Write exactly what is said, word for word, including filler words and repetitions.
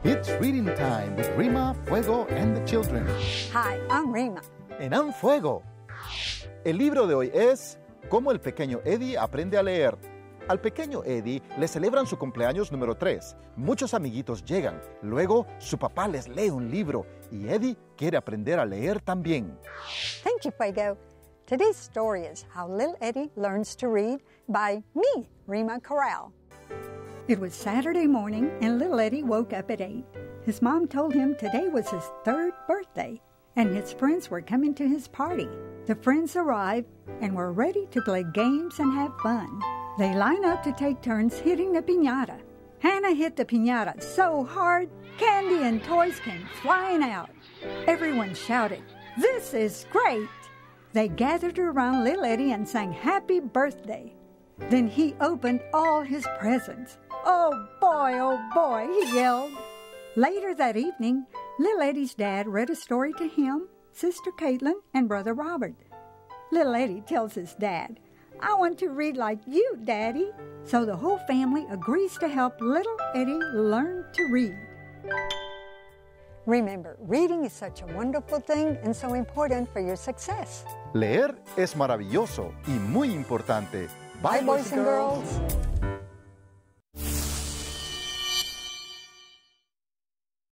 It's reading time with Rima, Fuego, and the children. Hi, I'm Rima. And I'm Fuego. El libro de hoy es Cómo el pequeño Eddie aprende a leer. Al pequeño Eddie le celebran su cumpleaños número tres. Muchos amiguitos llegan. Luego, su papá les lee un libro y Eddie quiere aprender a leer también. Thank you, Fuego. Today's story is How Little Eddie Learns to Read by me, Rima Corral. It was Saturday morning, and little Eddie woke up at eight. His mom told him today was his third birthday, and his friends were coming to his party. The friends arrived and were ready to play games and have fun. They line up to take turns hitting the piñata. Hannah hit the piñata so hard, candy and toys came flying out. Everyone shouted, "This is great!" They gathered around little Eddie and sang happy birthday. Then he opened all his presents. "Oh boy, oh boy," he yelled. Later that evening, little Eddie's dad read a story to him, Sister Caitlin, and Brother Robert. Little Eddie tells his dad, "I want to read like you, Daddy." So the whole family agrees to help little Eddie learn to read. Remember, reading is such a wonderful thing and so important for your success. Leer es maravilloso y muy importante. Bye, boys and girls.